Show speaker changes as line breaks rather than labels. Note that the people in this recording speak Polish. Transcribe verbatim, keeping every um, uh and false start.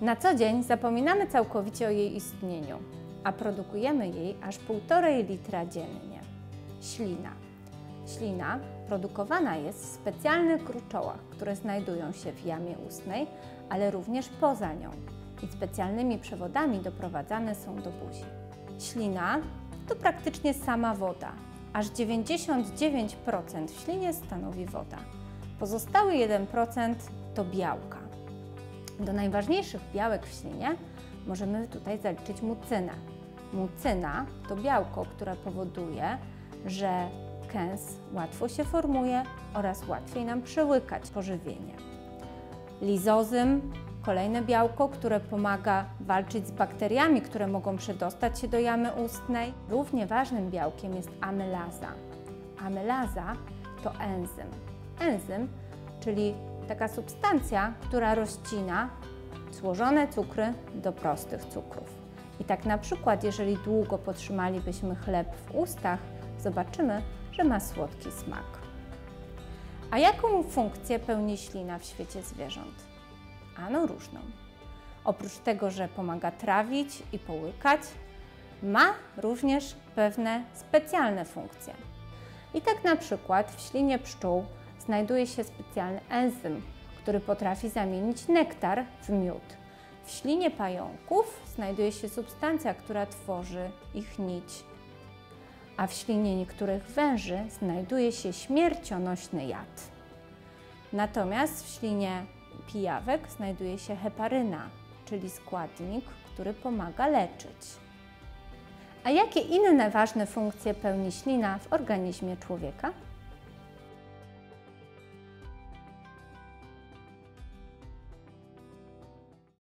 Na co dzień zapominamy całkowicie o jej istnieniu, a produkujemy jej aż półtorej litra dziennie. Ślina. Ślina produkowana jest w specjalnych gruczołach, które znajdują się w jamie ustnej, ale również poza nią i specjalnymi przewodami doprowadzane są do buzi. Ślina to praktycznie sama woda. Aż dziewięćdziesiąt dziewięć procent w ślinie stanowi woda. Pozostały jeden procent to białka. Do najważniejszych białek w ślinie możemy tutaj zaliczyć mucynę. Mucyna to białko, które powoduje, że kęs łatwo się formuje oraz łatwiej nam przełykać pożywienie. Lizozym, kolejne białko, które pomaga walczyć z bakteriami, które mogą przedostać się do jamy ustnej. Równie ważnym białkiem jest amylaza. Amylaza to enzym. Enzym, czyli taka substancja, która rozcina złożone cukry do prostych cukrów. I tak na przykład, jeżeli długo potrzymalibyśmy chleb w ustach, zobaczymy, że ma słodki smak. A jaką funkcję pełni ślina w świecie zwierząt? Ano różną. Oprócz tego, że pomaga trawić i połykać, ma również pewne specjalne funkcje. I tak na przykład w ślinie pszczół znajduje się specjalny enzym, który potrafi zamienić nektar w miód. W ślinie pająków znajduje się substancja, która tworzy ich nić. A w ślinie niektórych węży znajduje się śmiercionośny jad. Natomiast w ślinie pijawek znajduje się heparyna, czyli składnik, który pomaga leczyć. A jakie inne ważne funkcje pełni ślina w organizmie człowieka?